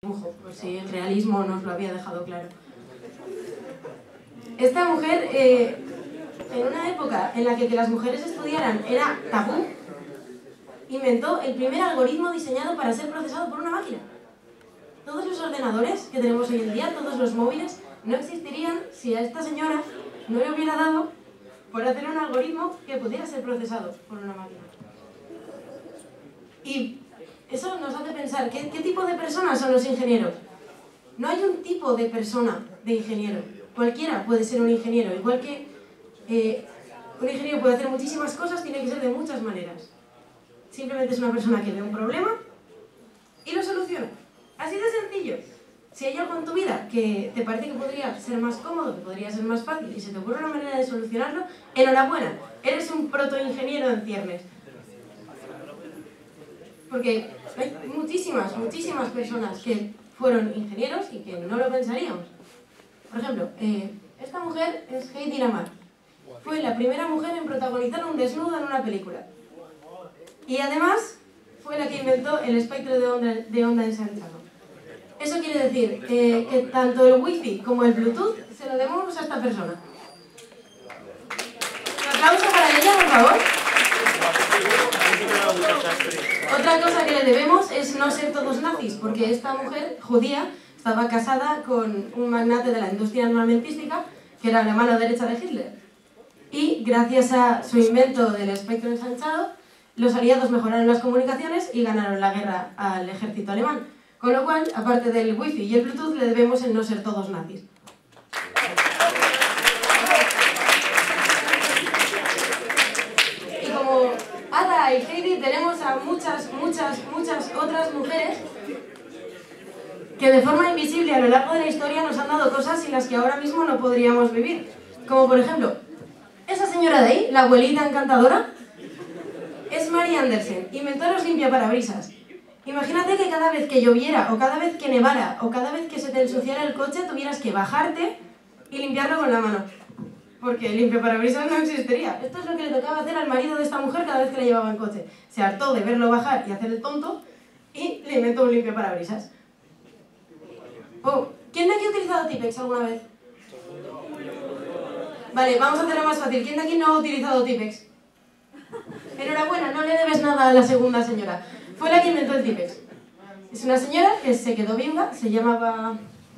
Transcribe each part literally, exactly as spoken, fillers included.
dibujo, por si el realismo nos lo había dejado claro. Esta mujer, eh, en una época en la que que las mujeres estudiaran era tabú, inventó el primer algoritmo diseñado para ser procesado por una máquina. Todos los ordenadores que tenemos hoy en día, todos los móviles, no existirían si a esta señora no le hubiera dado por hacer un algoritmo que pudiera ser procesado por una máquina. Y eso nos hace pensar, ¿qué, qué tipo de personas son los ingenieros? No hay un tipo de persona de ingeniero. Cualquiera puede ser un ingeniero. Igual que eh, un ingeniero puede hacer muchísimas cosas, tiene que ser de muchas maneras. Simplemente es una persona que ve un problema y lo soluciona. Así de sencillo. Si hay algo en tu vida que te parece que podría ser más cómodo, que podría ser más fácil y se te ocurre una manera de solucionarlo, enhorabuena, eres un protoingeniero en ciernes. Porque hay muchísimas, muchísimas personas que fueron ingenieros y que no lo pensaríamos. Por ejemplo, eh, esta mujer es Heidi Lamar. Fue la primera mujer en protagonizar un desnudo en una película. Y además fue la que inventó el espectro de onda, de onda ensanchado. Eso quiere decir eh, que tanto el wifi como el bluetooth se lo debemos a esta persona. Un aplauso para ella, por favor. Otra cosa que le debemos es no ser todos nazis, porque esta mujer judía estaba casada con un magnate de la industria armamentística que era la mano derecha de Hitler. Y gracias a su invento del espectro ensanchado, los aliados mejoraron las comunicaciones y ganaron la guerra al ejército alemán. Con lo cual, aparte del wifi y el bluetooth, le debemos el no ser todos nazis. Y como Ada y Heidi, tenemos a muchas, muchas, muchas otras mujeres que de forma invisible a lo largo de la historia nos han dado cosas sin las que ahora mismo no podríamos vivir. Como por ejemplo, esa señora de ahí, la abuelita encantadora, es Mary Anderson, inventó los limpiaparabrisas. Imagínate que cada vez que lloviera, o cada vez que nevara, o cada vez que se te ensuciara el coche, tuvieras que bajarte y limpiarlo con la mano. Porque el limpiaparabrisas no existiría. Esto es lo que le tocaba hacer al marido de esta mujer cada vez que la llevaba en coche. Se hartó de verlo bajar y hacer el tonto, y le inventó un limpiaparabrisas. Oh, ¿quién de aquí ha utilizado Tipex alguna vez? Vale, vamos a hacerlo más fácil. ¿Quién de aquí no ha utilizado Tipex? Enhorabuena, no le debes nada a la segunda señora. Fue la que inventó el Tipex. Es una señora que se quedó viuda, se llamaba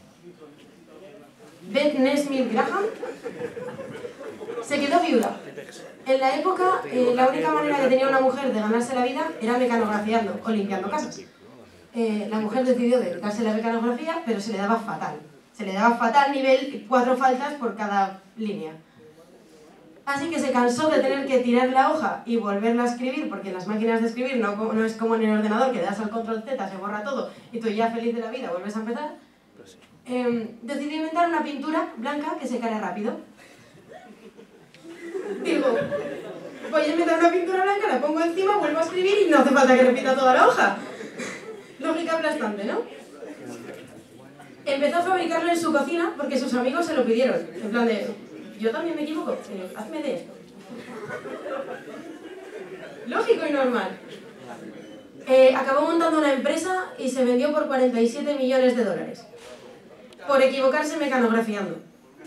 Beth Nesmith Graham. Se quedó viuda. En la época, eh, la única manera que tenía una mujer de ganarse la vida era mecanografiando o limpiando casas. Eh, la mujer decidió dedicarse a la mecanografía, pero se le daba fatal. Se le daba fatal nivel cuatro faltas por cada línea. Así que se cansó de tener que tirar la hoja y volverla a escribir, porque en las máquinas de escribir no, no es como en el ordenador, que le das al control Z, se borra todo, y tú ya feliz de la vida vuelves a empezar. Eh, decidió inventar una pintura blanca que secara rápido. Digo, voy a inventar una pintura blanca, la pongo encima, vuelvo a escribir y no hace falta que repita toda la hoja. Lógica aplastante, ¿no? Empezó a fabricarlo en su cocina porque sus amigos se lo pidieron. En plan de, yo también me equivoco, eh, hazme de esto. Lógico y normal. Eh, acabó montando una empresa y se vendió por cuarenta y siete millones de dólares. Por equivocarse mecanografiando.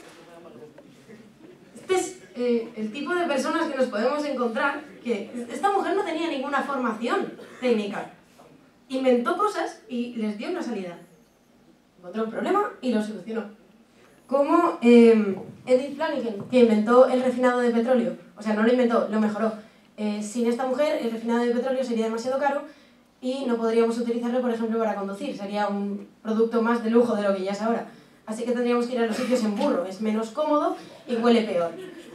Este es eh, el tipo de personas que nos podemos encontrar, que esta mujer no tenía ninguna formación técnica. Inventó cosas y les dio una salida. Encontró un problema y lo solucionó. Como eh, Edith Flanagan, que inventó el refinado de petróleo. O sea, no lo inventó, lo mejoró. Eh, sin esta mujer, el refinado de petróleo sería demasiado caro y no podríamos utilizarlo, por ejemplo, para conducir. Sería un producto más de lujo de lo que ya es ahora. Así que tendríamos que ir a los sitios en burro. Es menos cómodo y huele peor.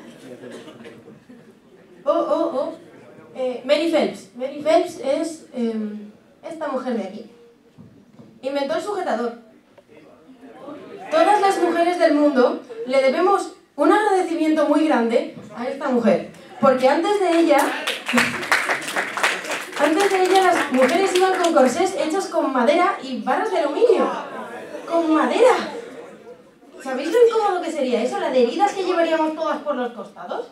Oh, oh, oh. Eh, Mary Phelps. Mary Phelps es eh, esta mujer de aquí. Inventó el sujetador. Todas las mujeres del mundo le debemos un agradecimiento muy grande a esta mujer, porque antes de ella, antes de ella las mujeres iban con corsés hechos con madera y varas de aluminio. ¡Con madera! ¿Sabéis lo incómodo que sería eso? ¿La de heridas que llevaríamos todas por los costados?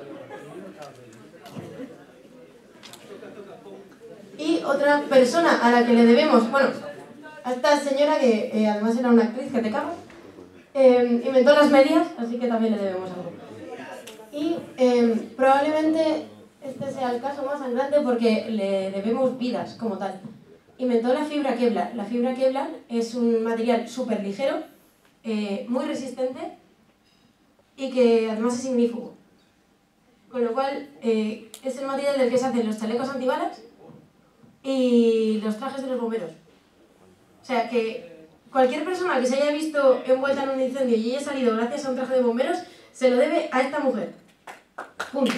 Y otra persona a la que le debemos, bueno, a esta señora que eh, además era una actriz que te cagas, eh, inventó las medias, así que también le debemos algo. Y eh, probablemente este sea el caso más sangrante porque le debemos vidas como tal. Inventó la fibra Kevlar. La fibra Kevlar es un material súper ligero, eh, muy resistente y que además es ignífugo. Con lo cual eh, es el material del que se hacen los chalecos antibalas y los trajes de los bomberos. O sea que cualquier persona que se haya visto envuelta en un incendio y haya salido gracias a un traje de bomberos, se lo debe a esta mujer. Punto.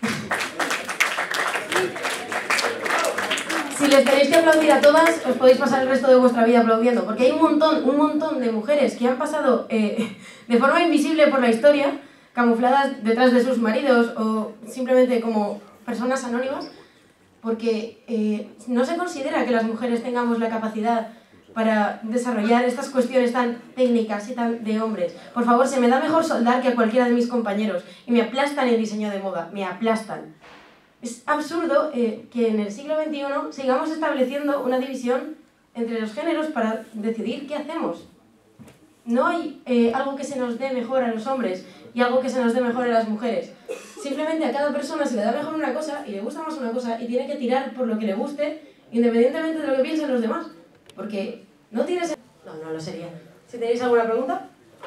Si les tenéis que aplaudir a todas, os podéis pasar el resto de vuestra vida aplaudiendo, porque hay un montón, un montón de mujeres que han pasado eh, de forma invisible por la historia, camufladas detrás de sus maridos o simplemente como personas anónimas, porque eh, no se considera que las mujeres tengamos la capacidad para desarrollar estas cuestiones tan técnicas y tan de hombres. Por favor, se me da mejor soldar que a cualquiera de mis compañeros y me aplastan en diseño de moda, me aplastan. Es absurdo eh, que en el siglo veintiuno sigamos estableciendo una división entre los géneros para decidir qué hacemos. No hay eh, algo que se nos dé mejor a los hombres y algo que se nos dé mejor a las mujeres. Simplemente a cada persona se le da mejor una cosa y le gusta más una cosa y tiene que tirar por lo que le guste, independientemente de lo que piensen los demás. Porque no tienes... No, no lo sería. Si tenéis alguna pregunta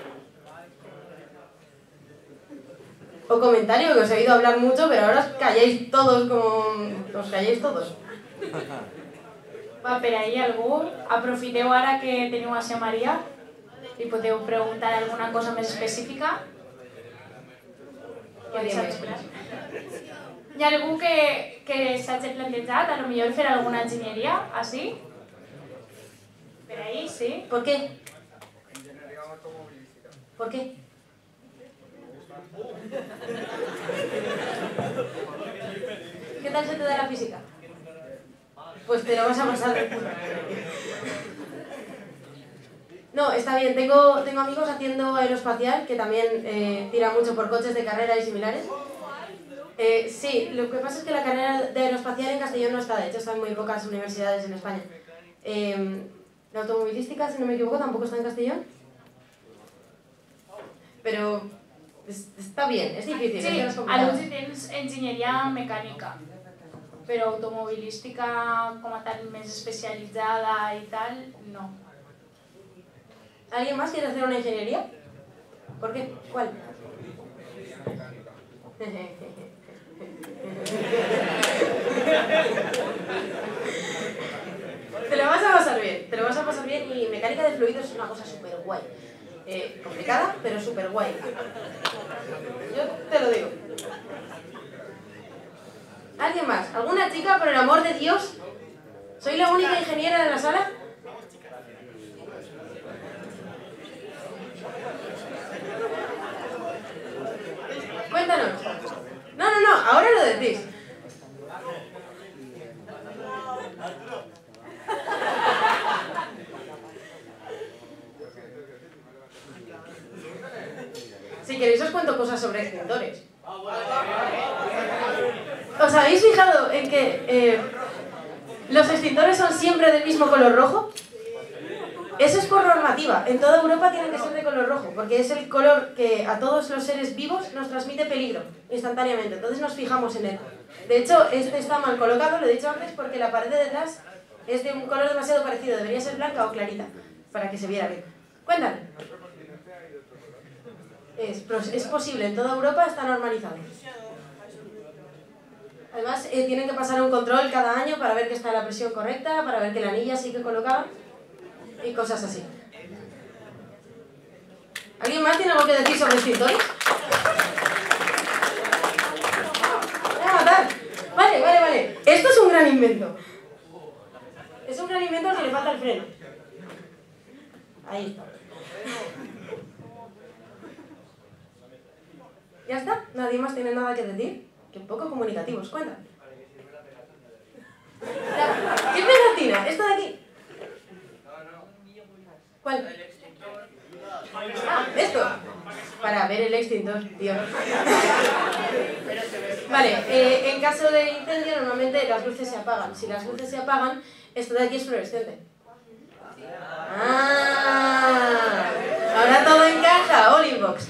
o comentario, que os he oído hablar mucho, pero ahora os calláis todos como... os calláis todos. Va, per ahí algú, aprofiteu ara que teniu a ser Maria i podeu preguntar alguna cosa més específica. Hi ha algú que, que s'hagi plantejat, a lo millor fer alguna enginyeria, així? Per ahí, sí. ¿Por qué? ¿Por qué? ¿Qué tal se te da la física? Pues te lo vas a pasar de puta. No, está bien. Tengo, tengo amigos haciendo aeroespacial que también eh, tiran mucho por coches de carrera y similares. Eh, sí, lo que pasa es que la carrera de aeroespacial en Castellón no está, de hecho está en muy pocas universidades en España. Eh, la automovilística, si no me equivoco, tampoco está en Castellón. Pero es, está bien, es difícil. Sí, es a l'U C I tens enginyeria mecànica, però automobilística com a tal més especialitzada i tal, no. ¿Alguien más quiere hacer una ingeniería? ¿Por qué? ¿Cuál? Te lo vas a pasar bien, te lo vas a pasar bien y mecánica de fluidos es una cosa súper guay. Eh, complicada, pero súper guay. Yo te lo digo. ¿Alguien más? ¿Alguna chica, por el amor de Dios? ¿Soy la única ingeniera de la sala? Cuéntanos. No, no, no, ahora lo decís. Si queréis os cuento cosas sobre extintores. ¿Os habéis fijado en que eh, los extintores son siempre del mismo color rojo? Eso es por normativa. En toda Europa tienen que ser de color rojo, porque es el color que a todos los seres vivos nos transmite peligro instantáneamente. Entonces nos fijamos en él. De hecho, este está mal colocado, lo he dicho antes, porque la pared de detrás es de un color demasiado parecido. Debería ser blanca o clarita, para que se viera bien. Cuéntame. Es, es posible, en toda Europa está normalizado. Además, eh, tienen que pasar un control cada año para ver que está la presión correcta, para ver que la anilla sigue colocada y cosas así. ¿Alguien más tiene algo que decir sobre extintores? Voy a matar. Vale, vale, vale. Esto es un gran invento. Es un gran invento al que le falta el freno. Ahí está. ¿Ya está? ¿Nadie más tiene nada que decir? Qué poco comunicativos, cuenta. ¿Qué pegatina? ¿Esta de aquí? ¿Cuál? Ah, esto. Para ver el extintor, tío. Vale, eh, en caso de incendio normalmente las luces se apagan. Si las luces se apagan, esto de aquí es fluorescente. Ah, ahora todo encaja, Olivox.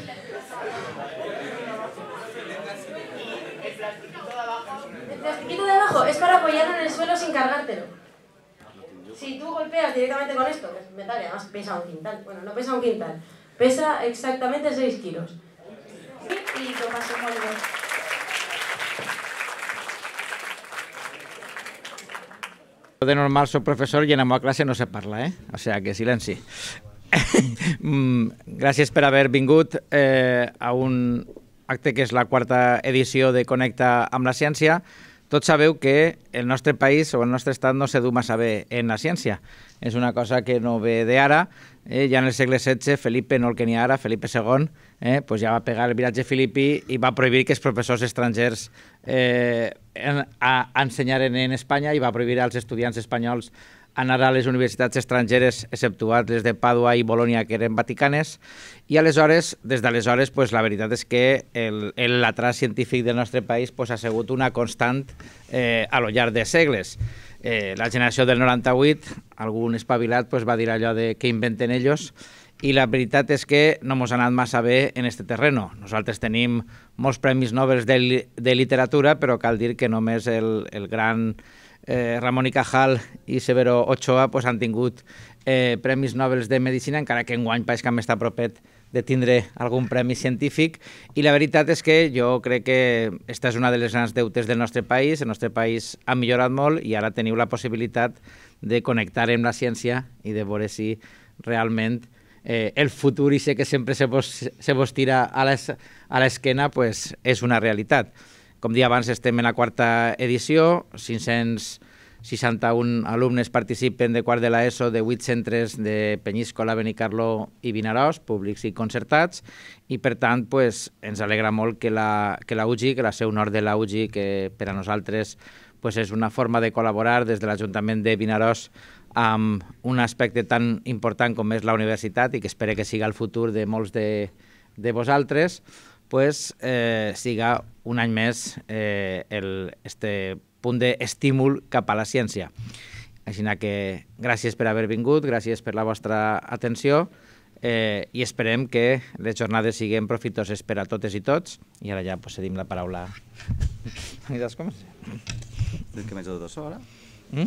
El plastiquito de abajo es para apoyarlo en el suelo sin cargártelo. Si tú golpeas directamente con esto, que es metal y además pesa un quintal, bueno, no pesa un quintal, pesa exactamente seis kilos. Y tomas un Olivox. De normal soc professor i en la meva classe no se parla, eh? O sigui que silenci. Gràcies per haver vingut eh, a un acte que és la quarta edició de Connecta amb la Ciència. Tots sabeu que el nostre país o el nostre estat no se du massa bé en la ciència. És una cosa que no ve d'ara. Eh? Ja en el segle setze, Felipe, no el que n'hi ha ara, Felipe segon, eh? pues ja va pegar el viratge filipí i va prohibir que els professors estrangers eh, en, a, ensenyaren en Espanya i va prohibir als estudiants espanyols anar a les universitats estrangeres, exceptuat les de Pàdua i Bolònia, que eren vaticanes, i aleshores, des d'aleshores, pues, la veritat és que el, el latrat científic del nostre país pues, ha sigut una constant eh, a lo llarg de segles. Eh, la generació del noranta-vuit, algun espavilat pues, va dir allò de que inventen ells, i la veritat és que no ens ha anat massa bé en este terreno. Nosaltres tenim molts premis Nobel de, de literatura, però cal dir que només el, el gran eh, Ramon y Cajal i Severo Ochoa pues, han tingut eh, premis Nobel de Medicina, encara que enguany pareix que hem estat propet de tindre algun premi científic, i la veritat és que jo crec que aquesta és una de les grans deutes del nostre país. El nostre país ha millorat molt i ara teniu la possibilitat de connectar amb la ciència i de veure si realment eh, el futur, i sé que sempre se vos, se vos tira a l'esquena, pues, és una realitat. Com dia abans, estem en la quarta edició, cinc-cents seixanta-un alumnes participen de quart de l'ESO de vuit centres de Penyíscola, Benicarló i Vinaròs, públics i concertats, i per tant pues, ens alegra molt que la, que la U G I, que la seu nord de la U G I, que per a nosaltres pues, és una forma de col·laborar des de l'Ajuntament de Vinaròs amb un aspecte tan important com és la universitat i que espero que siga el futur de molts de, de vosaltres, pues, eh, siga un any més eh, el, este punt d'estímul cap a la ciència. Així que gràcies per haver vingut, gràcies per la vostra atenció eh, i esperem que les jornades siguin profitoses per a totes i tots. I ara ja pues, cedim la paraula. Com és? Del que m'haig de dos ara? Mm?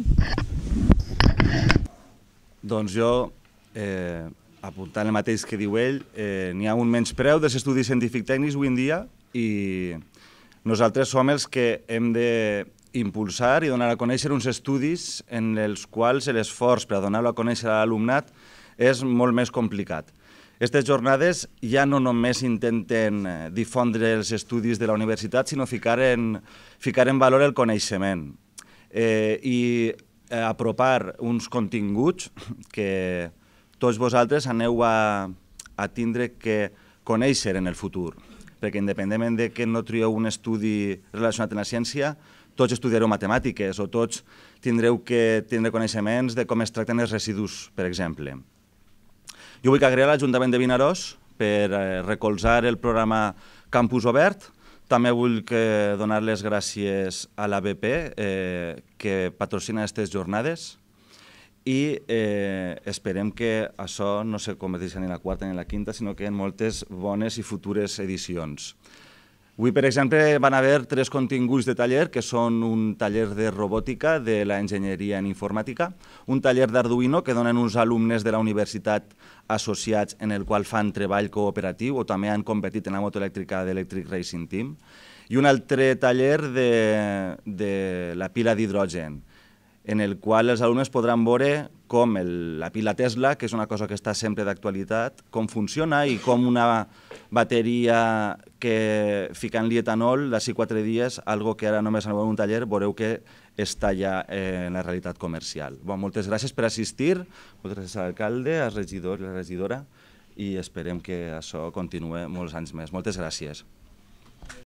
Doncs jo, eh, apuntant el mateix que diu ell, eh, n'hi ha un menyspreu dels estudis científics tècnics avui en dia i nosaltres som els que hem d'impulsar i donar a conèixer uns estudis en els quals l'esforç per a donar-lo a conèixer a l'alumnat és molt més complicat. Aquestes jornades ja no només intenten difondre els estudis de la universitat, sinó ficar en, ficar en valor el coneixement eh, i apropar uns continguts que tots vosaltres aneu a, a tindre que conèixer en el futur, perquè independentment de que no trieu un estudi relacionat amb la ciència, tots estudiareu matemàtiques o tots tindreu que tindre coneixements de com es tracten els residus, per exemple. Jo vull agrair a l'Ajuntament de Vinaròs per recolzar el programa Campus Obert. També vull donar les gràcies a l'A B P, eh, que patrocina aquestes jornades, i eh, esperem que això no se converteixi ni en la quarta ni en la quinta, sinó que en moltes bones i futures edicions. Avui, per exemple, van haver tres continguts de taller, que són un taller de robòtica de l'enginyeria en informàtica, un taller d'Arduino que donen uns alumnes de la universitat associats en el qual fan treball cooperatiu o també han competit en la moto elèctrica d'Electric Racing Team, i un altre taller de, de la pila d'hidrogen, en el qual els alumnes podran veure com el, la pila Tesla, que és una cosa que està sempre d'actualitat, com funciona i com una bateria que ficant-li etanol d'ací quatre dies, algo que ara només aneu a un taller, veureu que està ja en la realitat comercial. Bon, moltes gràcies per assistir, moltes gràcies a l'alcalde, al regidor i a la regidora, i esperem que això continuï molts anys més. Moltes gràcies.